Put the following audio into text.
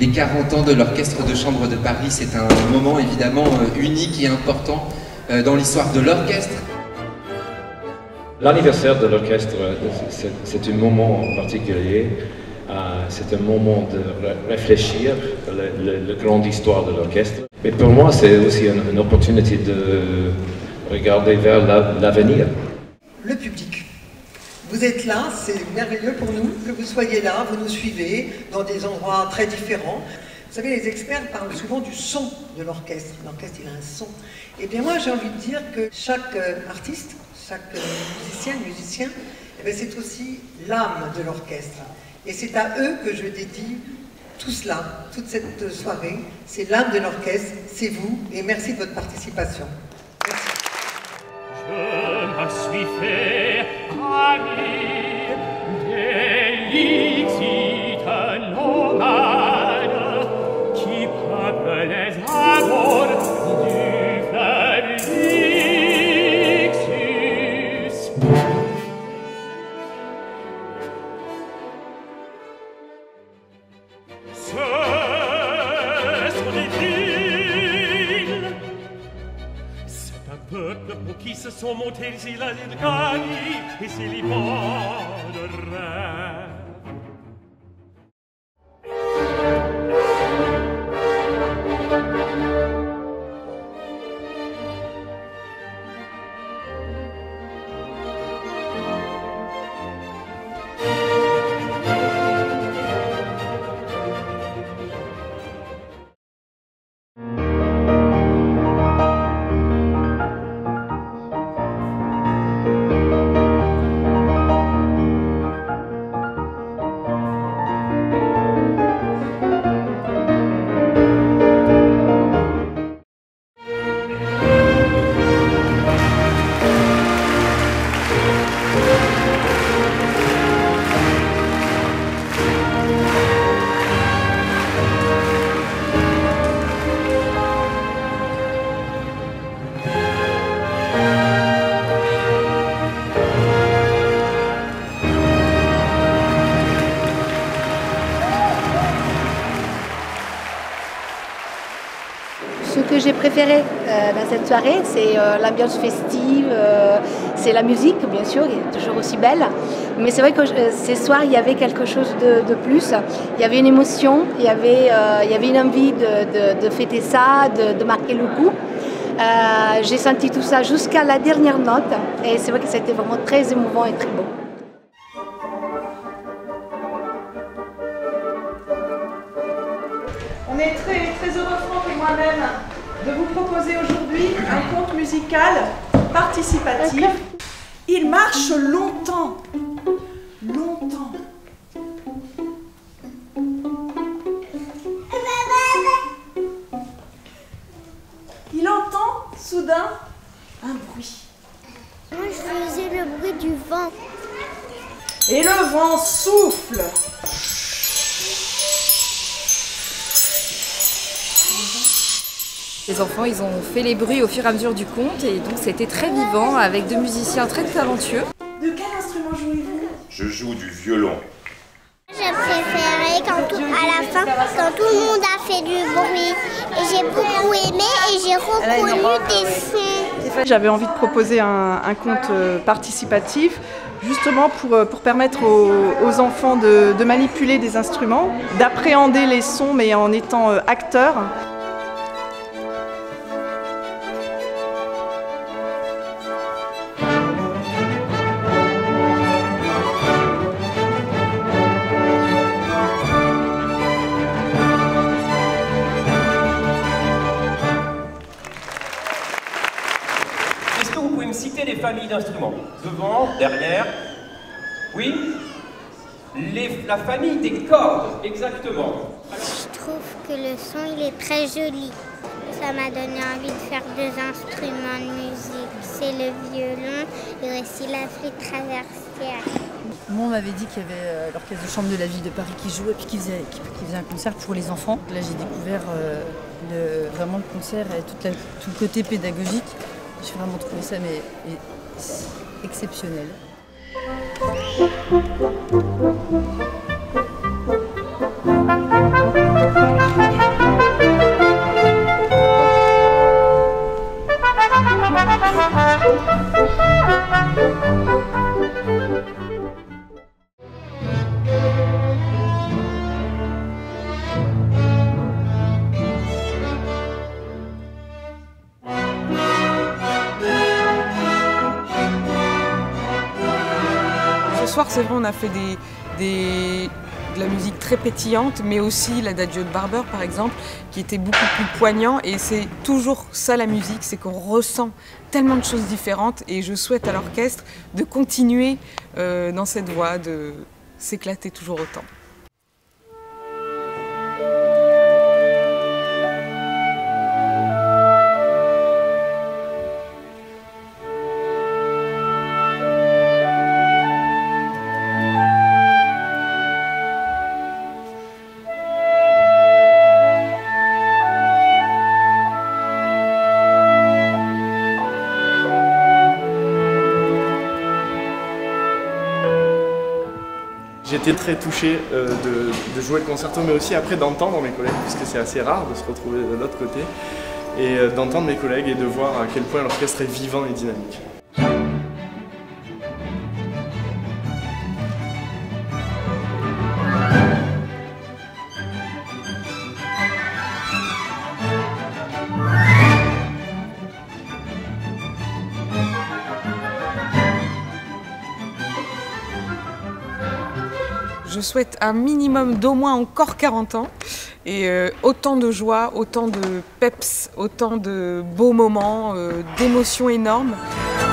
les 40 ans de l'Orchestre de Chambre de Paris. C'est un moment évidemment unique et important dans l'histoire de l'orchestre. L'anniversaire de l'orchestre, c'est un moment particulier. C'est un moment de réfléchir à la grande histoire de l'orchestre. Mais pour moi, c'est aussi une opportunité de regarder vers l'avenir. Le public. Vous êtes là, c'est merveilleux pour nous que vous soyez là, vous nous suivez dans des endroits très différents. Vous savez, les experts parlent souvent du son de l'orchestre. L'orchestre, il a un son. Et bien moi, j'ai envie de dire que chaque artiste, chaque musicien, eh c'est aussi l'âme de l'orchestre. Et c'est à eux que je dédie tout cela, toute cette soirée. C'est l'âme de l'orchestre, c'est vous, et merci de votre participation. Merci. Je me suis fait ami d'Elixit nomade qui peuple les amours du Felixus. Ce sont des villes, c'est un peuple pour qui se sont montés les îles de Cali et ses limons de rêve. Ce que j'ai préféré dans cette soirée, c'est l'ambiance festive, c'est la musique, bien sûr, qui est toujours aussi belle. Mais c'est vrai que ces soirs, il y avait quelque chose de plus. Il y avait une émotion, il y avait une envie de fêter ça, de marquer le coup. J'ai senti tout ça jusqu'à la dernière note. Et c'est vrai que c'était vraiment très émouvant et très beau. On est très heureux, Franck et moi-même, de vous proposer aujourd'hui un conte musical participatif. Il marche longtemps, longtemps. Il entend soudain un bruit. Moi, je faisais le bruit du vent. Et le vent souffle. Les enfants, ils ont fait les bruits au fur et à mesure du conte et donc c'était très vivant avec deux musiciens très talentueux. De quel instrument jouez-vous? Je joue du violon. J'ai préféré à la fin, quand tout le monde a fait du bruit. Et j'ai beaucoup aimé et j'ai reconnu des sons. J'avais envie de proposer un conte participatif, justement pour permettre aux enfants de manipuler des instruments, d'appréhender les sons mais en étant acteurs. Est-ce que vous pouvez me citer des familles d'instruments? Devant, derrière? Oui? La famille des cordes, exactement. Je trouve que le son, il est très joli. Ça m'a donné envie de faire deux instruments de musique. C'est le violon et aussi la flûte traversière. Moi, on m'avait dit qu'il y avait l'orchestre de chambre de la ville de Paris qui jouait et puis qui faisait un concert pour les enfants. Là, j'ai découvert vraiment le concert et tout le côté pédagogique. J'ai vraiment trouvé ça exceptionnel. c'est vrai, on a fait de la musique très pétillante, mais aussi l'Adagio de Barber, par exemple, qui était beaucoup plus poignant. Et c'est toujours ça la musique, c'est qu'on ressent tellement de choses différentes. Et je souhaite à l'orchestre de continuer dans cette voie, de s'éclater toujours autant. J'étais très touché de jouer le concerto, mais aussi après d'entendre mes collègues, puisque c'est assez rare de se retrouver de l'autre côté, et d'entendre mes collègues et de voir à quel point l'orchestre est vivant et dynamique. Je souhaite un minimum d'au moins encore 40 ans et autant de joie, autant de peps, autant de beaux moments, d'émotions énormes.